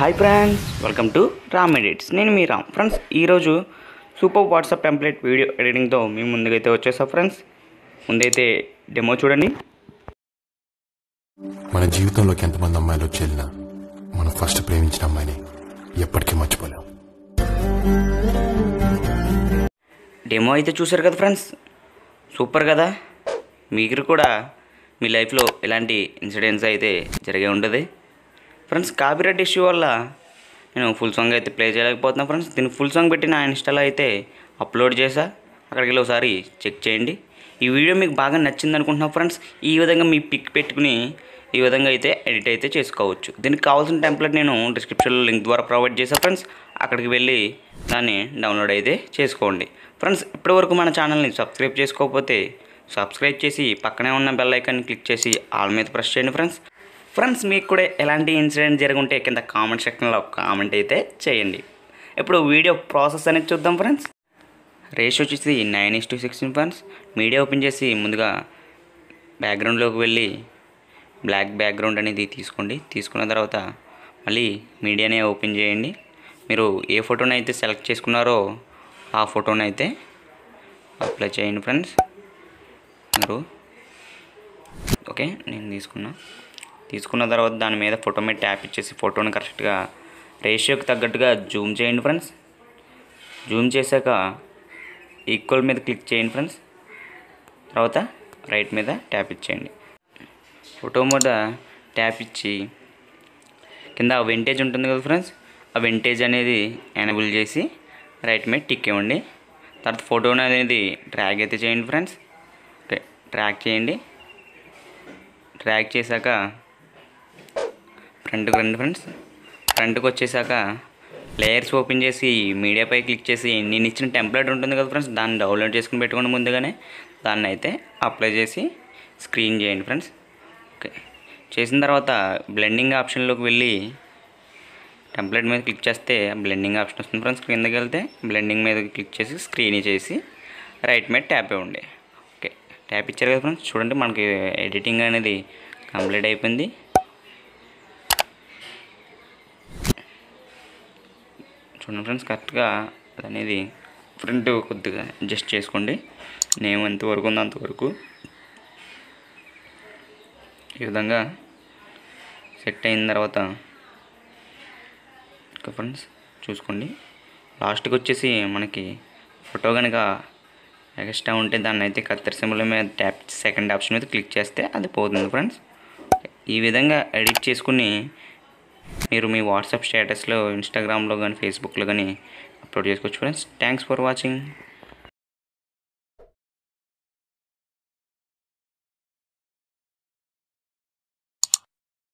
Hi friends, welcome to Ram edits. నేను మీ Ram. Friends, ఈరోజు సూపర్ వాట్సాప్ టెంప్లెట్ వీడియో ఎడిటింగ్తో మీ ముందుకైతే వచ్చేసా. ఫ్రెండ్స్, ముందైతే డెమో చూడండి. మన జీవితంలోకి ఎంతమంది అమ్మాయిలు వచ్చేళ్ళినా మనం ఫస్ట్ ప్రేమించిన అమ్మాయిని ఎప్పటికీ మర్చిపోలేం. డెమో అయితే చూసారు కదా ఫ్రెండ్స్, సూపర్ కదా. మీరు కూడా మీ లైఫ్లో ఇలాంటి ఇన్సిడెంట్స్ అయితే జరిగే ఉంటుంది. ఫ్రెండ్స్, కాపీరైట్ ఇష్యూ వల్ల నేను ఫుల్ సాంగ్ అయితే ప్లే చేయలేకపోతున్నాను. ఫ్రెండ్స్, దీన్ని ఫుల్ సాంగ్ పెట్టి నా ఇన్స్టాలో అయితే అప్లోడ్ చేశా. అక్కడికి వెళ్ళి ఒకసారి చెక్ చేయండి. ఈ వీడియో మీకు బాగా నచ్చింది అనుకుంటున్నాను. ఫ్రెండ్స్, ఈ విధంగా మీ పిక్ పెట్టుకుని ఈ విధంగా అయితే ఎడిట్ అయితే చేసుకోవచ్చు. దీనికి కావాల్సిన టెంప్లెట్ నేను డిస్క్రిప్షన్లో లింక్ ద్వారా ప్రొవైడ్ చేశాను. ఫ్రెండ్స్, అక్కడికి వెళ్ళి దాన్ని డౌన్లోడ్ అయితే చేసుకోండి. ఫ్రెండ్స్, ఇప్పటివరకు మన ఛానల్ని సబ్స్క్రైబ్ చేసుకోకపోతే సబ్స్క్రైబ్ చేసి పక్కనే ఉన్న బెల్ ఐకాన్ని క్లిక్ చేసి ఆల్ మీద ప్రెస్ చేయండి. ఫ్రెండ్స్, మీకు కూడా ఎలాంటి ఇన్సిడెంట్ జరుగుంటే కింద కామెంట్ సెక్షన్లో కామెంట్ అయితే చేయండి. ఇప్పుడు వీడియో ప్రాసెస్ అనేది చూద్దాం. ఫ్రెండ్స్, రేషియో వచ్చేసి 9:16. ఫ్రెండ్స్, మీడియా ఓపెన్ చేసి ముందుగా బ్యాక్గ్రౌండ్లోకి వెళ్ళి బ్లాక్ బ్యాక్గ్రౌండ్ అనేది తీసుకోండి. తీసుకున్న తర్వాత మళ్ళీ మీడియానే ఓపెన్ చేయండి. మీరు ఏ ఫోటోని అయితే సెలెక్ట్ చేసుకున్నారో ఆ ఫోటోని అయితే అప్లై చేయండి. ఫ్రెండ్స్, మీరు ఓకే, నేను తీసుకున్న తర్వాత దాని మీద ఫోటో మీద ట్యాప్ ఇచ్చేసి ఫోటోని కరెక్ట్గా రేషియోకి తగ్గట్టుగా జూమ్ చేయండి. ఫ్రెండ్స్, జూమ్ చేశాక ఈక్వల్ మీద క్లిక్ చేయండి. ఫ్రెండ్స్, తర్వాత రైట్ మీద ట్యాప్ ఇచ్చేయండి. ఫోటో మీద ట్యాప్ ఇచ్చి కింద వెంటేజ్ ఉంటుంది కదా ఫ్రెండ్స్, ఆ వెంటేజ్ అనేది ఎనేబుల్ చేసి రైట్ మీద టిక్ ఇవ్వండి. తర్వాత ఫోటోని అనేది డ్రాగ్ అయితే చేయండి. ఫ్రెండ్స్, ఓకే, డ్రాగ్ చేయండి. డ్రాగ్ చేశాక ఫ్రంట్కి రండి. ఫ్రెండ్స్, ఫ్రంట్కి వచ్చేసాక లేయర్స్ ఓపెన్ చేసి మీడియాపై క్లిక్ చేసి నేను ఇచ్చిన టెంప్లెట్ ఉంటుంది కదా ఫ్రెండ్స్, దాన్ని డౌన్లోడ్ చేసుకుని పెట్టుకోండి. ముందుగానే దాన్ని అయితే అప్లై చేసి స్క్రీన్ చేయండి. ఫ్రెండ్స్, ఓకే, చేసిన తర్వాత బ్లెండింగ్ ఆప్షన్లోకి వెళ్ళి టెంప్లెట్ మీద క్లిక్ చేస్తే బ్లెండింగ్ ఆప్షన్ వస్తుంది. ఫ్రెండ్స్, కిందకి వెళ్తే బ్లెండింగ్ మీద క్లిక్ చేసి స్క్రీన్ చేసి రైట్ మీద ట్యాప్ ఇవ్వండి. ఓకే, ట్యాప్ ఇచ్చారు కదా ఫ్రెండ్స్, చూడండి మనకి ఎడిటింగ్ అనేది కంప్లీట్ అయిపోయింది. చూడండి ఫ్రెండ్స్, కరెక్ట్గా అనేది ఫ్రంట్ కొద్దిగా అడ్జస్ట్ చేసుకోండి. నేను ఎంతవరకు ఉందో అంతవరకు ఈ విధంగా సెట్ అయిన తర్వాత ఓకే ఫ్రెండ్స్, చూసుకోండి. లాస్ట్కి వచ్చేసి మనకి ఫోటో కనుక ఎక్స్ట్రా ఉంటే దాన్ని అయితే కత్తెర సింబల్ మీద ట్యాప్ సెకండ్ ఆప్షన్ మీద క్లిక్ చేస్తే అది పోతుంది. ఫ్రెండ్స్, ఈ విధంగా ఎడిట్ చేసుకుని మీరు మీ వాట్సాప్ స్టేటస్లో, ఇన్స్టాగ్రామ్లో కానీ ఫేస్బుక్లో కానీ అప్లోడ్ చేసుకోవచ్చు. Friends, thanks for watching.